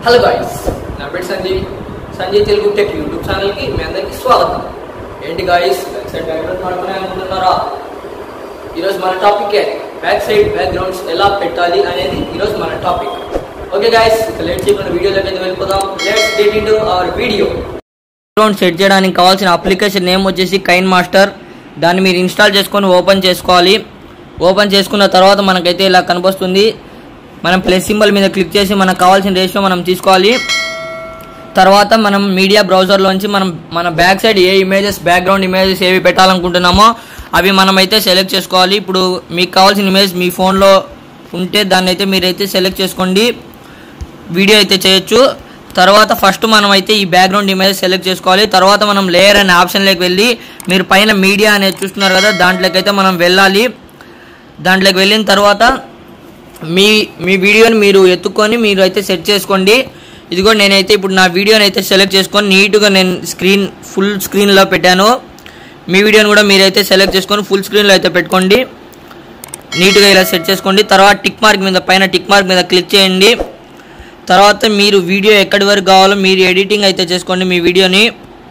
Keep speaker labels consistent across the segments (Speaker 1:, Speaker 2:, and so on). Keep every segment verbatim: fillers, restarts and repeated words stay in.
Speaker 1: Hello guys, నా పేరు Sanjay Sanjay Telugu tech YouTube ఛానల్కి మీ అందరికీ స్వాగతం. ఏంటి గాయ్స్, బ్యాక్ సైడ్ బ్యాక్గ్రౌండ్ వాడుకునే అనుకుంటున్నారా? ఈరోజు మన టాపిక్ బ్యాక్ సైడ్ బ్యాక్గ్రౌండ్స్ ఎలా పెట్టాలి అనేది ఈరోజు మన టాపిక్. ఓకే గాయ్స్, ఇక లేట్ చేయకుండా వీడియోలోకి అయితే వెళ్ళిపోదాం. Let's get into our video. Background set చేయడానికి కావాల్సిన అప్లికేషన్ నేమ్ వచ్చేసి కైన్ మాస్టర్. దాన్ని మీరు ఇన్స్టాల్ చేసుకొని ఓపెన్ చేసుకోవాలి. ఓపెన్ చేసుకున్న తర్వాత మనకైతే ఇలా కనిపిస్తుంది. మనం ప్లస్ సింబల్ మీద క్లిక్ చేసి మనకు కావాల్సిన రేషియో మనం తీసుకోవాలి. తర్వాత మనం మీడియా బ్రౌజర్లోంచి మనం మన బ్యాక్ సైడ్ ఏ ఇమేజెస్ బ్యాక్గ్రౌండ్ ఇమేజెస్ ఏవి పెట్టాలనుకుంటున్నామో అవి మనమైతే సెలెక్ట్ చేసుకోవాలి. ఇప్పుడు మీకు కావాల్సిన ఇమేజ్ మీ ఫోన్లో ఉంటే దాన్ని అయితే మీరైతే సెలెక్ట్ చేసుకోండి, వీడియో అయితే చేయొచ్చు. తర్వాత ఫస్ట్ మనం అయితే ఈ బ్యాక్గ్రౌండ్ ఇమేజ్ సెలెక్ట్ చేసుకోవాలి. తర్వాత మనం లేయర్ అనే ఆప్షన్లోకి వెళ్ళి మీరు పైన మీడియా అనేది చూస్తున్నారు కదా, దాంట్లోకి అయితే మనం వెళ్ళాలి. దాంట్లోకి వెళ్ళిన తర్వాత మీ మీ వీడియోని మీరు ఎత్తుకొని మీరు అయితే సెట్ చేసుకోండి. ఇదిగో నేనైతే ఇప్పుడు నా వీడియోని అయితే సెలెక్ట్ చేసుకొని నీట్గా నేను స్క్రీన్ ఫుల్ స్క్రీన్లో పెట్టాను. మీ వీడియోని కూడా మీరైతే సెలెక్ట్ చేసుకొని ఫుల్ స్క్రీన్లో అయితే పెట్టుకోండి. నీట్గా ఇలా సెట్ చేసుకోండి. తర్వాత టిక్ మార్క్ మీద పైన టిక్ మార్క్ మీద క్లిక్ చేయండి. తర్వాత మీరు వీడియో ఎక్కడి వరకు కావాలో మీరు ఎడిటింగ్ అయితే చేసుకోండి. మీ వీడియోని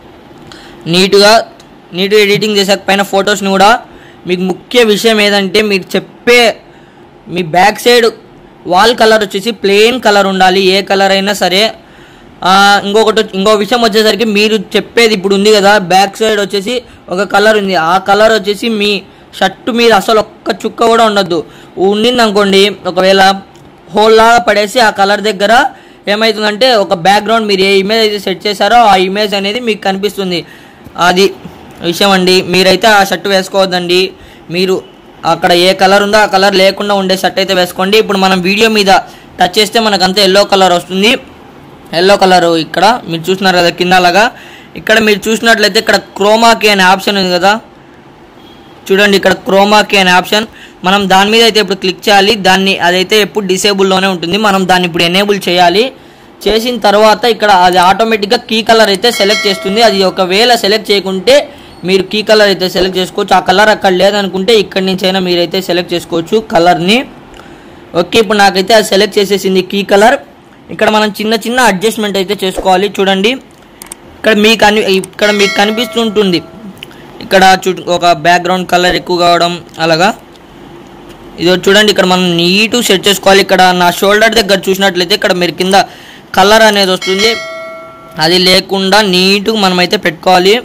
Speaker 1: నీట్గా నీట్గా ఎడిటింగ్ చేసాక పైన ఫొటోస్ని కూడా మీకు ముఖ్య విషయం ఏదంటే మీరు చెప్పే మీ బ్యాక్ సైడ్ వాల్ కలర్ వచ్చేసి ప్లెయిన్ కలర్ ఉండాలి, ఏ కలర్ అయినా సరే. ఇంకొకటి ఇంకో విషయం వచ్చేసరికి మీరు చెప్పేది ఇప్పుడు ఉంది కదా, బ్యాక్ సైడ్ వచ్చేసి ఒక కలర్ ఉంది, ఆ కలర్ వచ్చేసి మీ షర్టు మీద అసలు ఒక్క చుక్క కూడా ఉండద్దు. ఉండింది అనుకోండి, ఒకవేళ హోల్ లాగా పడేసి ఆ కలర్ దగ్గర ఏమవుతుందంటే ఒక బ్యాక్గ్రౌండ్ మీరు ఏ ఇమేజ్ అయితే సెట్ చేశారో ఆ ఇమేజ్ అనేది మీకు కనిపిస్తుంది. అది విషయం అండి. మీరైతే ఆ షర్ట్ వేసుకోవద్దండి. మీరు అక్కడ ఏ కలర్ ఉందో ఆ కలర్ లేకుండా ఉండే షర్ట్ అయితే వేసుకోండి. ఇప్పుడు మనం వీడియో మీద టచ్ చేస్తే మనకంతా ఎల్లో కలర్ వస్తుంది. ఎల్లో కలర్ ఇక్కడ మీరు చూస్తున్నారు కదా కింద లాగా. ఇక్కడ మీరు చూసినట్లయితే ఇక్కడ క్రోమాకీ అనే ఆప్షన్ ఉంది కదా, చూడండి ఇక్కడ క్రోమాకీ అనే ఆప్షన్. మనం దాని మీద అయితే ఇప్పుడు క్లిక్ చేయాలి. దాన్ని అదైతే ఎప్పుడు డిసేబుల్లోనే ఉంటుంది. మనం దాన్ని ఇప్పుడు ఎనేబుల్ చేయాలి. చేసిన తర్వాత ఇక్కడ అది ఆటోమేటిక్గా కీ కలర్ అయితే సెలెక్ట్ చేస్తుంది. అది ఒకవేళ సెలెక్ట్ చేయకుంటే మీరు కీ కలర్ అయితే సెలెక్ట్ చేసుకోవచ్చు. ఆ కలర్ అక్కడ లేదనుకుంటే ఇక్కడి నుంచి అయినా మీరైతే సెలెక్ట్ చేసుకోవచ్చు కలర్ని. ఓకే, ఇప్పుడు నాకైతే అది సెలెక్ట్ చేసేసింది కీ కలర్. ఇక్కడ మనం చిన్న చిన్న అడ్జస్ట్మెంట్ అయితే చేసుకోవాలి. చూడండి ఇక్కడ మీకు అని ఇక్కడ మీకు కనిపిస్తుంటుంది ఇక్కడ చూ ఒక బ్యాక్గ్రౌండ్ కలర్ ఎక్కువ కావడం అలాగా. ఇదో చూడండి ఇక్కడ మనం నీటు సెట్ చేసుకోవాలి. ఇక్కడ నా షోల్డర్ దగ్గర చూసినట్లయితే ఇక్కడ మీరు కింద కలర్ అనేది వస్తుంది, అది లేకుండా నీట్గా మనమైతే పెట్టుకోవాలి.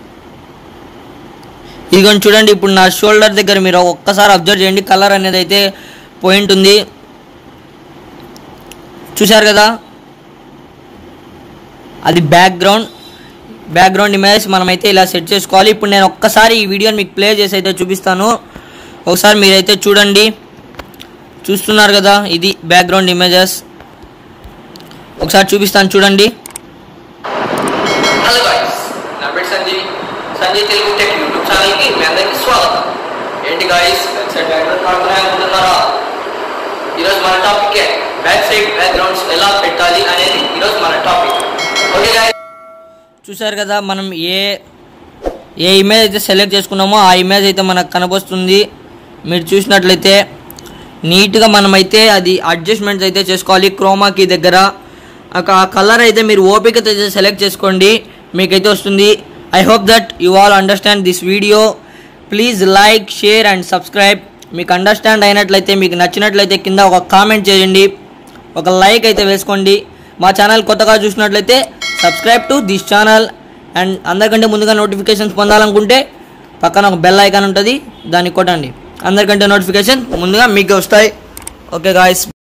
Speaker 1: ఇదిగోండి చూడండి ఇప్పుడు నా షోల్డర్ దగ్గర మీరు ఒక్కసారి అబ్జర్వ్ చేయండి, కలర్ అనేది అయితే పాయింట్ ఉంది, చూశారు కదా. అది బ్యాక్గ్రౌండ్ బ్యాక్గ్రౌండ్ ఇమేజ్ మనమైతే ఇలా సెట్ చేసుకోవాలి. ఇప్పుడు నేను ఒక్కసారి ఈ వీడియోని మీకు ప్లే చేసి అయితే చూపిస్తాను. ఒకసారి మీరైతే చూడండి, చూస్తున్నారు కదా ఇది బ్యాక్గ్రౌండ్ ఇమేజెస్. ఒకసారి చూపిస్తాను చూడండి. హలో గాయ్స్, నా పేరు సంజయ్ సంజయ్ తెలుగు టెక్ యూట్యూబ్ ఛానల్కి మీ అందరికీ స్వాగతం. ఏంటి గాయ్స్, బ్యాక్ సైడ్ బ్యాక్గ్రౌండ్ వాడుకునే అనుకుంటున్నారా? ఈరోజు మన టాపిక్ బ్యాక్ సైడ్ బ్యాక్గ్రౌండ్స్ ఎలా పెట్టాలి అనేది ఈరోజు మన టాపిక్. ఓకే గాయ్స్, చూసారు కదా మనం ఏ ఏ ఇమేజ్ అయితే సెలెక్ట్ చేసుకున్నామో ఆ ఇమేజ్ అయితే మనకు కనబడుతుంది. మీరు చూసినట్లయితే నీట్గా మనమైతే అది అడ్జస్ట్మెంట్స్ అయితే చేసుకోవాలి. క్రోమాకీ దగ్గర ఆ కలర్ అయితే మీరు ఓపికతో అయితే సెలెక్ట్ చేసుకోండి, మీకైతే వస్తుంది. I hope that you all understand this video. Please like, share and subscribe. మీకు అండర్స్టాండ్ అయినట్లయితే మీకు నచ్చినట్లయితే కింద ఒక కామెంట్ చేయండి, ఒక లైక్ అయితే వేసుకోండి. మా ఛానల్ కొత్తగా చూసినట్లయితే subscribe to this channel. And అందరికంటే ముందుగా నోటిఫికేషన్స్ పొందాలనుకుంటే పక్కన ఒక బెల్ ఐకాన్ ఉంటుంది, దాన్ని కొట్టండి. అందరికంటే నోటిఫికేషన్ ముందుగా మీకు వస్తాయి. Okay guys.